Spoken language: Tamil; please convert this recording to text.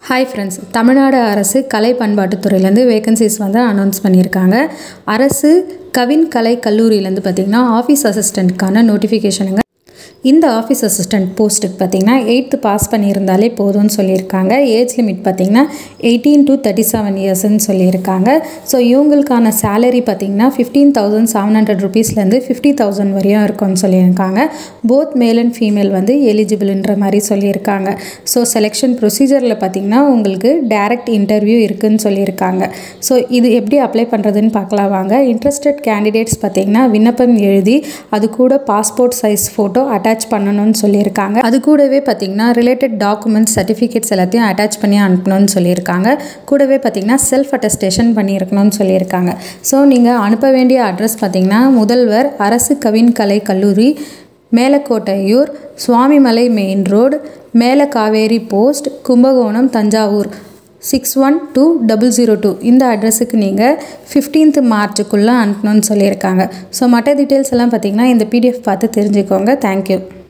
ஹாய் ஃப்ரெண்ட்ஸ், தமிழ்நாடு அரசு கலை பண்பாட்டுத்துறையிலேருந்து வேகன்சிஸ் வந்து அனௌன்ஸ் பண்ணியிருக்காங்க. அரசு கவின் கலை கல்லூரியிலேருந்து பார்த்திங்கன்னா ஆஃபீஸ் அசிஸ்டண்ட்டுக்கான நோட்டிஃபிகேஷனுங்க. இந்த ஆஃபீஸ் அசிஸ்டண்ட் போஸ்ட்டுக்கு பார்த்திங்கன்னா 8th பாஸ் பண்ணியிருந்தாலே போதும்னு சொல்லியிருக்காங்க. ஏஜ் லிமிட் பார்த்திங்கன்னா 18 to 37 இயர்ஸ்ன்னு சொல்லியிருக்காங்க. ஸோ இவங்களுக்கான சேலரி பார்த்திங்கன்னா 15,700 rupeesலேருந்து 50,000 வரையும் இருக்கும்னு சொல்லியிருக்காங்க. போத் மேல் அண்ட் ஃபீமேல் வந்து எலிஜிபிள்ன்ற மாதிரி சொல்லியிருக்காங்க. ஸோ செலெக்ஷன் ப்ரொசீஜரில் பார்த்திங்கன்னா உங்களுக்கு டைரக்ட் இன்டர்வியூ இருக்குதுன்னு சொல்லியிருக்காங்க. ஸோ இது எப்படி அப்ளை பண்ணுறதுன்னு பார்க்கலாம் வாங்க. இன்ட்ரெஸ்டட் கேண்டிடேட்ஸ் பார்த்திங்கன்னா விண்ணப்பம் எழுதி அது கூட பாஸ்போர்ட் சைஸ் ஃபோட்டோ அட்டாச் பண்ணணும்னு சொல்லியிருக்காங்க. அது கூடவே பார்த்திங்கன்னா ரிலேட்டட் டாக்குமெண்ட்ஸ் சர்டிஃபிகேட்ஸ் எல்லாத்தையும் அட்டாச் பண்ணி அனுப்பணும்னு சொல்லியிருக்காங்க. கூடவே பார்த்திங்கன்னா செல்ஃப் அட்டஸ்டேஷன் பண்ணியிருக்கணும்னு சொல்லியிருக்காங்க. ஸோ நீங்கள் அனுப்ப வேண்டிய அட்ரஸ் பார்த்திங்கன்னா முதல்வர் அரசு கவின் கலை கல்லூரி, மேலக்கோட்டையூர், சுவாமிமலை மெயின் ரோடு, மேல காவேரி போஸ்ட், கும்பகோணம், தஞ்சாவூர் 612002 இந்த அட்ரஸுக்கு நீங்கள் 15th மார்ச்சுக்குள்ளே அனுப்பணும்னு சொல்லியிருக்காங்க. ஸோ மற்ற டீட்டெயில்ஸ் எல்லாம் பார்த்திங்கன்னா இந்த PDF பார்த்து தெரிஞ்சுக்கோங்க. தேங்க்யூ.